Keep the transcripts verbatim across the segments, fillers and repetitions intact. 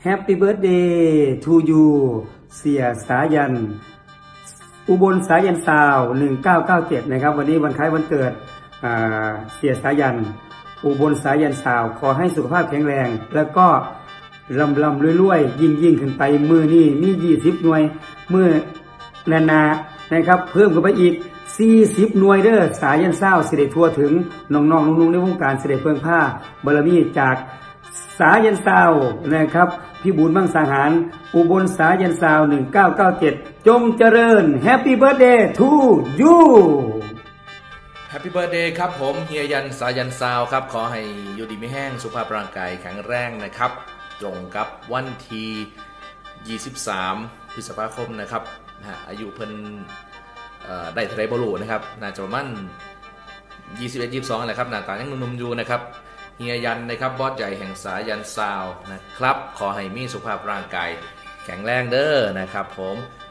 Happy Birthday to you เสียสายันอุบลสายันซาวหนึ่งเก้าเก้าเจ็ดนะครับวันนี้วันคล้ายวันเกิดเสียสายันอุบลสายันซาวขอให้สุขภาพแข็งแรงแล้วก็ลำลำรวยๆยิ่งยิ่งขึ้นไปมือนี่มียี่สิบหน่วยมือนานานะครับเพิ่มขึ้นไปอีกสี่สิบหน่วยเด้อสายันซาวเสด็จทั่วถึงน้องๆนุ่งๆในวงการเสด็จเพิ่งผ้าบารมีจากสายันซาวนะครับพี่บุญมั่งสังหารอุบลสายันซาวหนึ่งเก้าเก้าเจ็ดจงเจริญ Happy Birthday to you Happy Birthday ครับผมเฮียยันสายันซาวครับขอให้อยู่ดีไม่แห้งสุขภาพร่างกายแข็งแรงนะครับตรงกับวันที่ยี่สิบสามพฤษภาคมนะครับอายุเพิ่นได้เทรบลูนะครับน่าจะประมาณยี่สิบเอ็ด ยี่สิบสองแหละครับหน้าตายังหนุ่มๆอยู่นะครับเฮียยันนะครับบอสใหญ่แห่งสายันซาวนะครับขอให้มีสุขภาพร่างกายแข็งแรงเด้อนะครับผม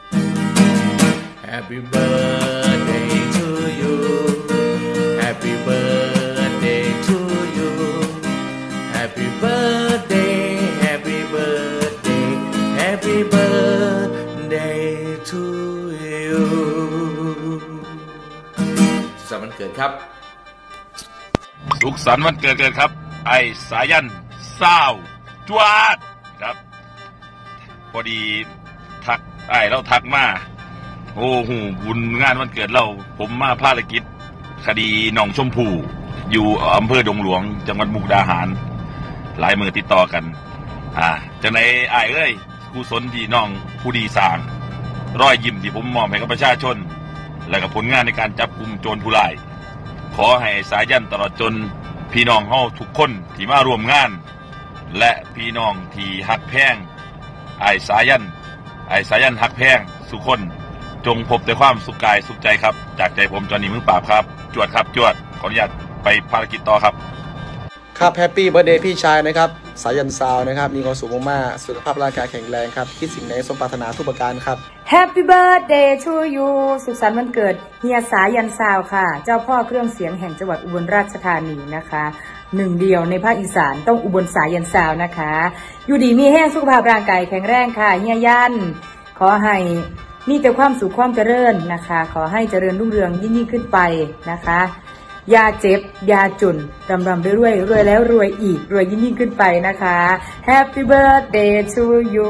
Happy birthday to you Happy birthday to you Happy birthday Happy birthday Happy birthday to you สุขสันต์วันเกิดครับสุขสันต์วันเกิดกันครับไอ้สายันซาวจวดครับพอดีทักไอ้เราทักมาโอ้โหบุญงานวันเกิดเราผมมาภารกิจคดีหนองชมพู่อยู่อำเภอดงหลวงจังหวัดมุกดาหารหลายมือติดต่อกันอ่าจังไหนไอ้เอ้ยกุศลที่น้องผู้ดีสร้างรอยยิ้มที่ผมมอบให้กับประชาชนและกับผลงานในการจับกุมโจรผู้ร้ายขอให้สายันตลอดจนพี่น้องเฮาทุกคนที่มาร่วมงานและพี่น้องที่ฮักแพงไอ้สายันไอ้สายันฮักแพงทุกคนจงพบแต่ความสุขกายสุขใจครับจากใจผมจอห์นนี่มือปราบครับจวดครับจวดขออนุญาตไปภารกิจต่อครับครับแฮปปี้เบิร์ธเดย์พี่ชายนะครับสายันซาวนะครับมีความสุขมากๆสุขภาพร่างกายแข็งแรงครับคิดสิ่งใดสมปรารถนาทุกประการครับ Happy Birthday to you สุขสันต์วันเกิดเฮียสายันซาวค่ะเจ้าพ่อเครื่องเสียงแห่งจังหวัดอุบลราชธานีนะคะหนึ่งเดียวในภาคอีสานต้องอุบลสายันซาวนะคะอยู่ดีมีแห้งสุขภาพร่างกายแข็งแรงค่ะเฮียยันขอให้มีแต่ความสุขความเจริญนะคะขอให้เจริญรุ่งเรืองยิ่งยิ่งขึ้นไปนะคะอย่าเจ็บอย่าจนรำรำรวยรวยแล้วรวยอีกรวยยิ่งยิ่งขึ้นไปนะคะ Happy Birthday to you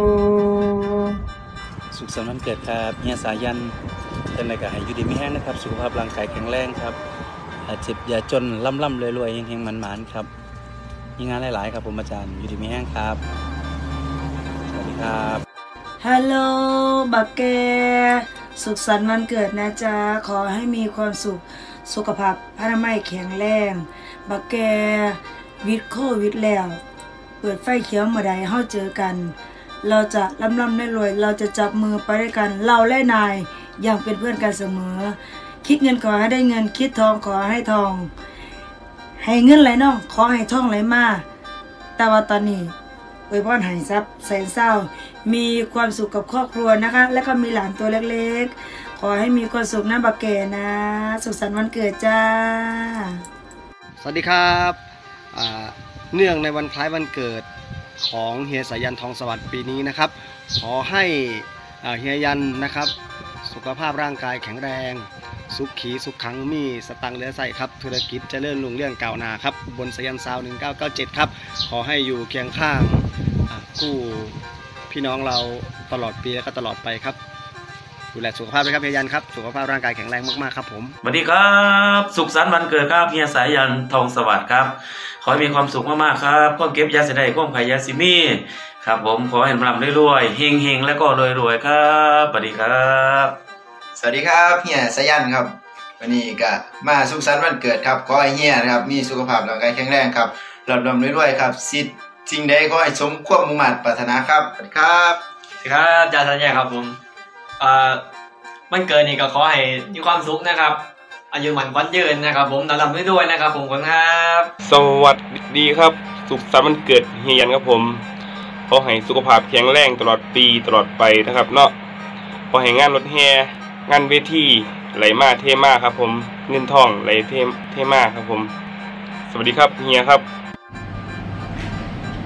สุขสันต์วันเกิดครับเฮียสายันเป็นอะไรกับให้อยู่ดีไม่แห้งนะครับสุขภาพร่างกายแข็งแรงครับอย่าเจ็บอย่าจนล่ำล่ำรวยรวยเฮงๆมันๆครับมีงานหลายๆครับผมอาจารย์อยู่ดีไม่แห้งครับสวัสดีครับฮัลโหลบักแกสุขสันต์วันเกิดนะจ๊ะขอให้มีความสุขสุขภาพพระไม่แข็งแรงบักแกวิดโควิดแล้วเปิดไฟเขียวเมื่อใดเฮาเจอกันเราจะร่ำร่ำได้รวยเราจะจับมือไปด้วยกันเราและนายยังเป็นเพื่อนกันเสมอคิดเงินขอให้ได้เงินคิดทองขอให้ทองให้เงินไหลน้องขอให้ทองไหลมาแต่ว่าตอนนี้อวยพรให้ทรัพย์แสนเศร้ามีความสุขกับครอบครัวนะคะและก็มีหลานตัวเล็กๆขอให้มีความสุขนะบักแก่นะสุขสันต์วันเกิดจ้าสวัสดีครับเนื่องในวันคล้ายวันเกิดของเฮียสายันทองสวัสดิ์ปีนี้นะครับขอให้เฮียยันนะครับสุขภาพร่างกายแข็งแรงสุขขีสุขขังมีสตังเหลือใส่ครับธุรกิจเจริญรุ่งเรืองก้าวหน้าครับบนสายันซาวหนึ่งเก้าเก้าเจ็ดครับขอให้อยู่เคียงข้างคู่พี่น้องเราตลอดปีและก็ตลอดไปครับดูแลสุขภาพด้วยครับเฮียยันครับสุขภาพร่างกายแข็งแรงมากๆครับผมสวัสดีครับสุขสันต์วันเกิดครับเฮียสายันทองสวัสดิ์ครับขอให้มีความสุขมากๆครับความเก็บยาเสียได้ความขายยาซิมีครับผมขอให้ร่ำรวยๆเฮงๆและก็รวยๆครับสวัสดีครับสวัสดีครับเฮียสายันครับวันนี้ก็มาสุขสันต์วันเกิดครับขอให้เฮียนะครับมีสุขภาพร่างกายแข็งแรงครับร่ำรวยๆครับสิทธิ์สิ่งใดขอให้สมความมุ่งมั่นปรารถนาครับสวัสดีครับสวัสดีครับอาจารย์สัญญาครับผมอ่าวันเกิดนี่ก็ขอให้มีความสุขนะครับอายุหมันขวัญยืนนะครับผมร่ำรวยๆนะครับผมขอบคุณครับสวัสดีครับสุขสันต์วันเกิดเฮียยันครับผมขอให้สุขภาพแข็งแรงตลอดปีตลอดไปนะครับเนาะขอให้งานรถแห่งานเวทีไหลมาเทมาครับผมเงินทองไหลเทเทมาครับผมสวัสดีครับเฮียครับ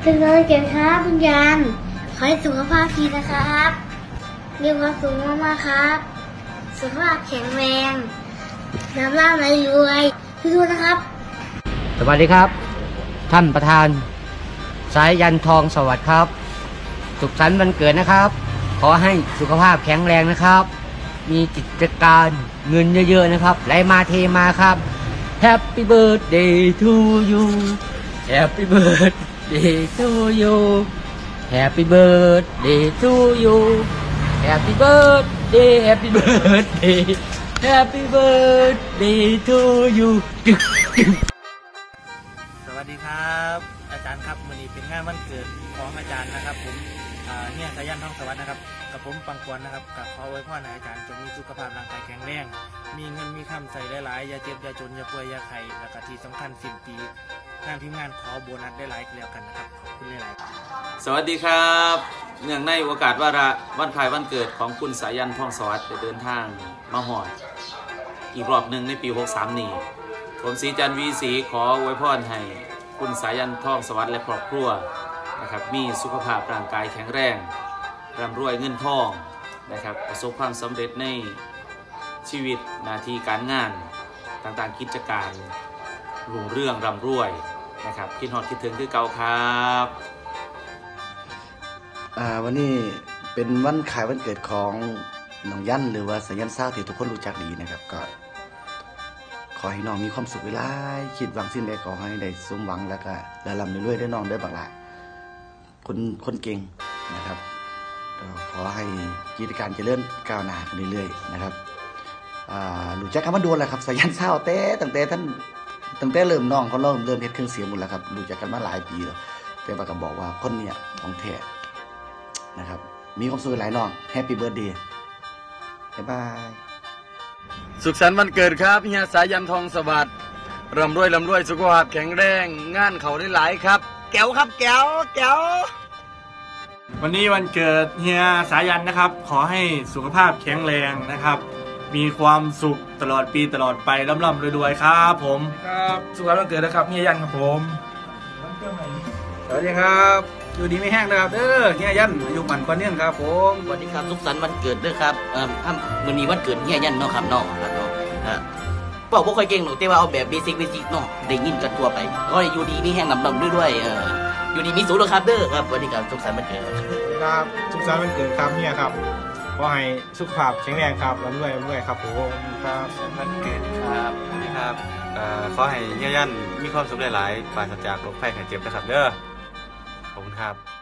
สุขสันต์วันเกิดครับคุณยันขอให้สุขภาพดีนะครับมีความสุขมากๆครับสุขภาพแข็งแรงน้ำร่ำรวยๆทุกๆนะครับสวัสดีครับท่านประธานสายยันทองสวัสดิ์ครับสุขสันต์วันเกิดนะครับขอให้สุขภาพแข็งแรงนะครับมีกิจการเงินเยอะๆนะครับไหลมาเทมาครับ Happy birthday to you Happy birthday to you Happy birthday to you Happy birthday Happy birthday Happy birthday to you สวัสดีครับอาจารย์ครับวันนี้เป็นงานวันเกิดของอาจารย์นะครับผมเนี่ยสายันทองสวัสดิ์นะครับกับผมปังกวนนะครับกับขออวยพรให้อาจารย์จงมีสุขภาพร่างกายแข็งแรงมีเงินมีคำใส่หลายๆอย่าเจ็บอย่าจนอย่าป่วยอย่าไข้และก็ที่สำคัญสิ้นปีทางทีมงานขอโบนัสได้หลายแล้วกันนะครับขอบคุณหลายๆสวัสดีครับเนื่องในโอกาสวาระวันคล้ายวันเกิดของคุณสายันทองสวัสดิ์ได้เดินทางมาหอดอีกรอบหนึ่งในปีหกสามนี้ผมศรีจันทร์วีศรีขออวยพรให้คุณสายันทองสวัสดิ์และครอบครัวนะครับมีสุขภาพร่างกายแข็งแรงร่ำรวยเงินทองนะครับประสบความสำเร็จในชีวิตหน้าที่การงานต่างๆกิจการรุ่งเรื่องร่ำรวยนะครับคิดฮอดคิดถึงคือเก่าครับอ่าวันนี้เป็นวันขายวันเกิดของน้องยันหรือว่าสายันเศร้าที่ทุกคนรู้จักดีนะครับก็ขอให้น้องมีความสุขเวลาคิดหวังสิ่งใดขอให้ได้สมหวังแล้วก็และร่ำรวยได้น้องได้บักหลาคนคนเก่งนะครับขอให้กิจการเจริญก้าวหน้าขึ้นเรื่อยๆนะครับรู้จักคำว่าดวนแหละครับสายันเศร้าแต่ตั้งแต่ท่านตั้งแต่เริ่มน้องเขาเริ่มเริ่มเฮ็ดเครื่องเสียงหมดแล้วครับรู้จักกันมาหลายปีแล้วแต่ว่าก็บอกว่าคนเนี้ยของแท้นะครับมีความสุขหลายน้องแฮปปี้เบิร์ดเดย์บ๊ายบายสุขสันต์วันเกิดครับเฮียสายันทองสวัสดิ์ร่ำรวยร่ำรวยสุขภาพแข็งแรงงานเขาได้หลายครับแก้วครับแก้วแก้ววันนี้วันเกิดเฮียสายันนะครับขอให้สุขภาพแข็งแรงนะครับมีความสุขตลอดปีตลอดไปร่ำร่ำรวยๆครับผมครับสุขสันต์วันเกิดนะครับเฮียยันครับผมสวัสดีครับอยู่ดีไม่แห้งนะครับเด้อเฮียยันอายุมันกว่านี้ครับผมสวัสดีครับสุขสันต์วันเกิดด้วยครับเอ่อถ้าวันนี้วันเกิดเฮียยันเนาะครับเนาะครับเนาะเป่าบ่ค่อยเก่งหรอกแต่ว่าเอาแบบเบสิกเบสิกเนาะได้ยินกันทั่วไปก็อยู่ดีมีแห้งลำลำด้วยๆเอออยู่ดีมีสูงเลยครับเด้อครับสวัสดีครับสุขสันต์วันเกิดครับสุขสันต์วันเกิดครับเฮียครับขอให้สุขภาพแข็งแรงครับร่ำรวยร่ำรวยครับผมครับวันเกิดครับสวัสดีครับขอให้เฮียยันมีความสุขหลายๆปราศจากโรคภัยไข้เจ็บนะครับเด้อขอบคุณครับ